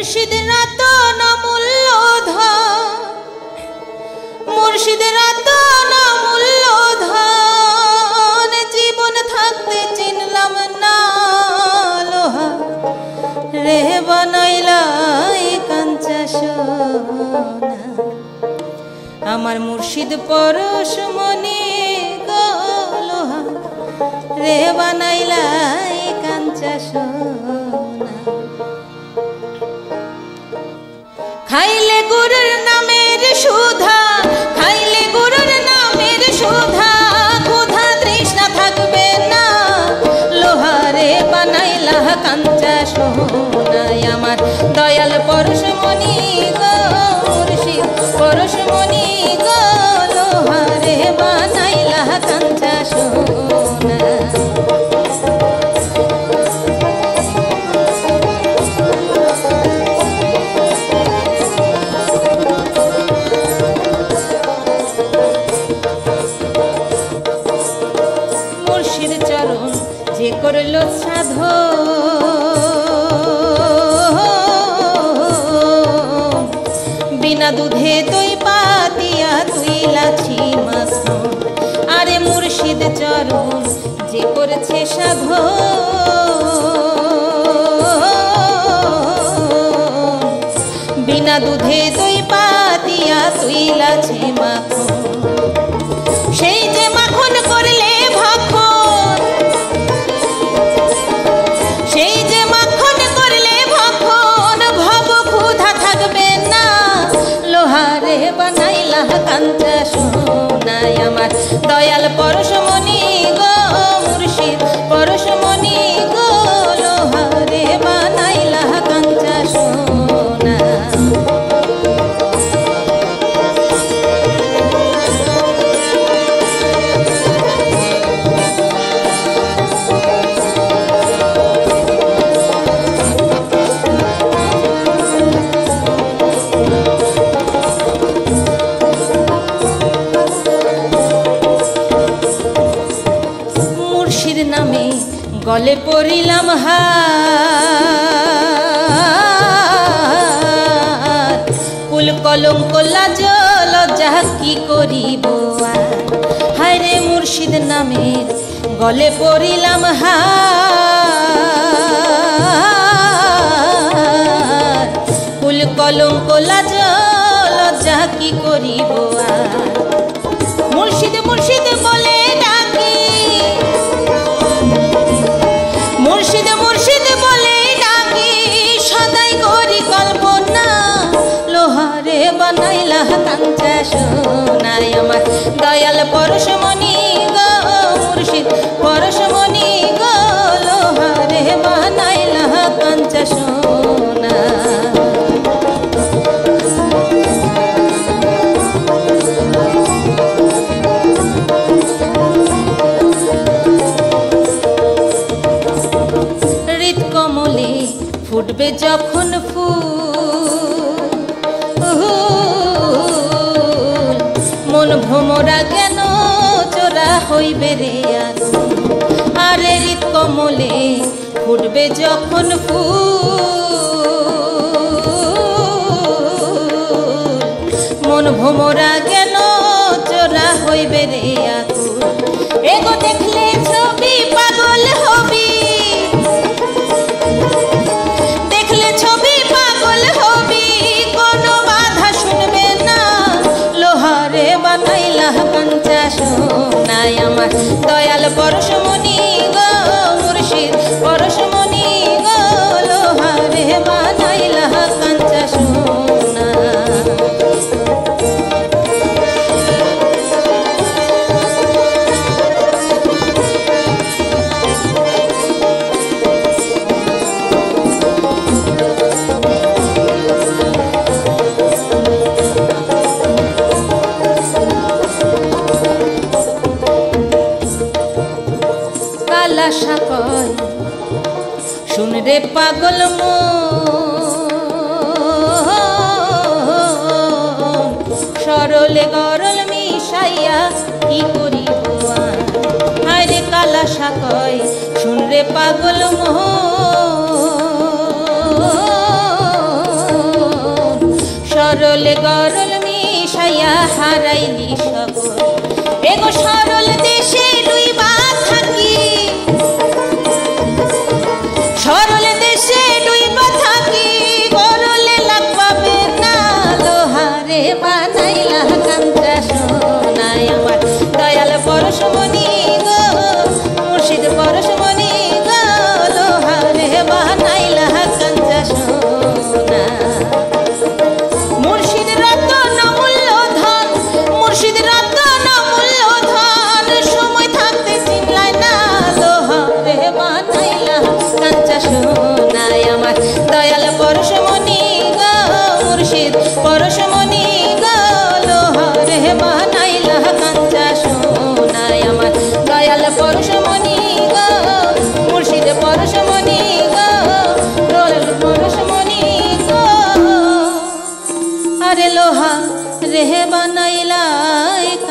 মুর্শিদ রতন মূল্যধন, মুর্শিদ রতন মূল্যধন, জীবন থাকতে চিনলাম না লোহা রে বানাইলা কাঞ্চা সোনা। আমার মুর্শিদ পরশমণি গো লোহা রে বানাইলা কাঞ্চা সোনা। খাইলে গুরুর নামের সুধা, খাইলে গুরুর নামের সুধা, ক্ষুধা তৃষ্ণা থাকবে না লোহারে বানাইলা কাঞ্চা সোনা। আমার দয়াল পরশমণি গো মুর্শিদ পরশমণি গো লোহারে বানাইলা কাঞ্চা সোনা। যে করল সাধন, বিনা দুধে দই পাতিয়া তুই লাছি মাখন। আরে মুর্শিদ চরণ যে করেছে সাধন, বিনা দুধে দই পাতিয়া তুই লাছি মাখন। সেই যে মাখন করলে ভাখন, সেই যে মাখন করলে ভাখন, ভব ক্ষুধা থাকবে না লোহারে বানাইলা কাঞ্চা সোনা। আমার দয়াল পরশমণি গো মুর্শিদ পরশমণি গো লোহারে বানাইলা কাঞ্চা সোনা। নামে গলে পড়িলাম হাত, কুল কলঙ্ক লাজ লজ্জা কি করিব হায়রে। মুর্শিদ নামের গলে পড়িলাম হাত, কুল কলঙ্ক লাজ লজ্জা কি করিব। মুর্শিদ মুর্শিদ বলে ডাকি, মুর্শিদ মুর্শিদ বলে ডাকি, সদাই করি কল্পনা লোহারে বানাইলা কাঞ্চা সোনা। আমার দয়াল পরশমণি গো মুর্শিদ পরশমণি গো লোহারে বানাইলা কাঞ্চা সোনা। ফুটবে যখন ফুল, মন ভ্রমরা কেন চোরা হইবে রে আগুন। আরে হৃদ কমলে ফুটবে যখন ফুল, মন ভ্রমরা কেন চোরা হইবে রে আগুন। এগো দেখলে ছবি পাগল হবি, কাঞ্চা সোনা। আমার দয়াল পরশমণি গো মুর্শিদ পরশমণি গো লোহারে বানাইলা কাঞ্চা সোনা। আশা কয় শুন রে পাগল মন, সরলে গরল মিশাইয়া কি করিব হায় রে কালা সাকয়। শুন রে পাগল মন, সরলে গরল মিশাইয়া হারাইলি সকল এগো সরল দেশে ডুইবা থাকি সরল দেশে ডুইবা থাকি গরলে লাগ পাবে না লোহারে বানাইলা কাঞ্চা সোনায় আমার দয়াল পরশমণি গো মুর্শিদ পরশমণি গো লোহারে বানাইলা কাঞ্চা সোনা মুর্শিদ রতন মূল্য ধন মুর্শিদ রতন মূল্য ধন সময় থাকতে চিনলাই না লোহারে বানাইলা কাঞ্চা সোনায় আমার দয়াল পরশমণি গো মুর্শিদ পরশমণি গো লোহারে বানাইলা কাঞ্চা সোনায় আমার দয়াল পরশমণি গো মুর্শিদ পরশমণি গো দয়াল পরশমণি গো আরে লোহা রে বানাইলা